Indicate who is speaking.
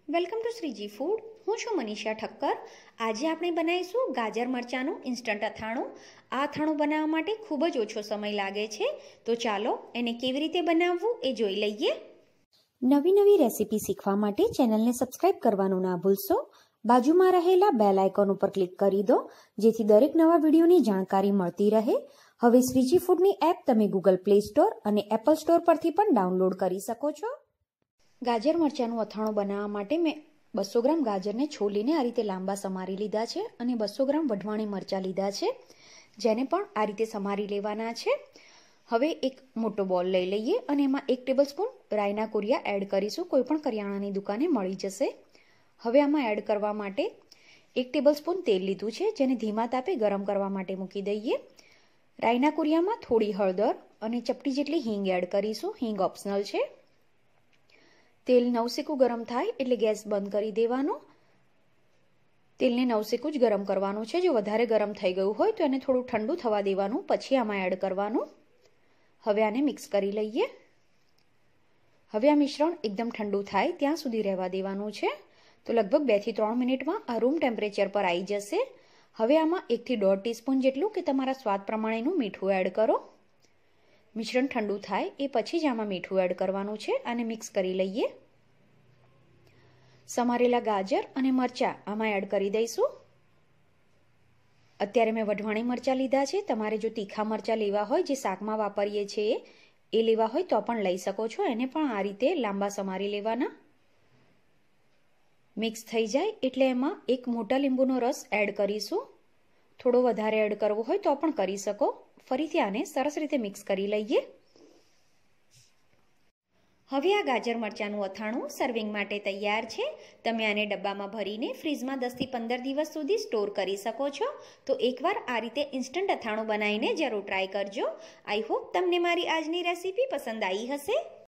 Speaker 1: Welcome to Shriji food. હું છું મનીષા ઠક્કર. આજે આપણે બનાવીશું ગાજર મરચાંનું ઇન્સ્ટન્ટ અથાણું. આ અથાણું બનાવવા માટે ખૂબ જ ઓછો સમય લાગે છે, તો ચાલો એને કેવી રીતે બનાવવું એ જોઈ લઈએ. નવી રેસીપી શીખવા માટે ચેનલને સબસ્ક્રાઇબ કરવાનું ના ભૂલશો. બાજુમાં રહેલા બેલ આઇકોન ઉપર ક્લિક કરી દો, જેથી દરેક નવા વિડીયોની જાણકારી મળતી રહે. હવે શ્રીજી ફૂડની એપ તમે ગૂગલ પ્લે સ્ટોર અને એપલ સ્ટોર પરથી પણ ડાઉનલોડ કરી શકો છો. ગાજર મરચાંનું અથાણું બનાવવા માટે મેં 200 ગ્રામ ગાજરને છોલીને આ રીતે લાંબા સમારી લીધા છે અને 200 ગ્રામ વઢવાણી મરચાં લીધા છે, જેને પણ આ રીતે સમારી લેવાના છે. હવે એક મોટો બોલ લઈ લઈએ અને એમાં 1 ટેબલસ્પૂન રાઈના કુરિયા એડ કરીશું. કોઈ પણ કરિયાણાની દુકાને મળી જશે. હવે આમાં એડ કરવા માટે 1 ટેબલસ્પૂન તેલ લીધું છે, જેને ધીમા તાપે ગરમ કરવા માટે મૂકી દઈએ. રાઈના કુરિયામાં થોડી હળદર અને ચપટી જેટલી હિંગ એડ કરીશું. હિંગ ઓપ્શનલ છે. તેલ નવસેકું ગરમ થાય એટલે ગેસ બંધ કરી દેવાનો. તેલને નવસેકું જ ગરમ કરવાનું છે. જો વધારે ગરમ થઈ ગયું હોય તો એને થોડું ઠંડુ થવા દેવાનું, પછી આમાં એડ કરવાનું. હવે આને મિક્સ કરી લઈએ. હવે આ મિશ્રણ એકદમ ઠંડુ થાય ત્યાં સુધી રહેવા દેવાનું છે. તો લગભગ 2 થી 3 મિનિટમાં આ રૂમ ટેમ્પરેચર પર આવી જશે. હવે આમાં 1 થી 1.5 ટીસ્પૂન જેટલું કે તમારા સ્વાદ પ્રમાણેનું મીઠું એડ કરો. મિશ્રણ ઠંડુ થાય એ પછી જ આમાં મીઠું એડ કરવાનું છે. આને મિક્સ કરી લઈએ. સમારેલા ગાજર અને મરચાં આમાં એડ કરી દઈશું. અત્યારે મેં વઢવાણી મરચાં લીધા છે. તમારે જો તીખા મરચાં લેવા હોય, જે શાકમાં વાપરીએ છીએ એ લેવા હોય તો પણ લઈ શકો છો. એને પણ આ રીતે લાંબા સમારી લેવાના. મિક્સ થઈ જાય એટલે એમાં 1 મોટા લીંબુનો રસ એડ કરીશું. થોડો વધારે એડ કરવો હોય તો પણ કરી શકો. ફરીથી આને સરસ રીતે મિક્સ કરી લઈએ. હવે આ ગાજર મરચાંનું અથાણું સર્વિંગ માટે તૈયાર છે. તમે આને ડબ્બામાં ભરીને ફ્રીજમાં 10 થી 15 દિવસ સુધી સ્ટોર કરી શકો છો. તો એકવાર આ રીતે ઇન્સ્ટન્ટ અથાણું બનાવીને જરૂર ટ્રાય કરજો. આઈ હોપ તમને મારી આજની રેસીપી પસંદ આવી હશે.